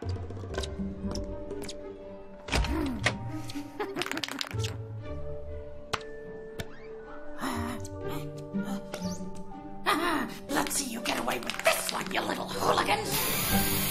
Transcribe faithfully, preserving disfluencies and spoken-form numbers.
Let's see you get away with this one, you little hooligans!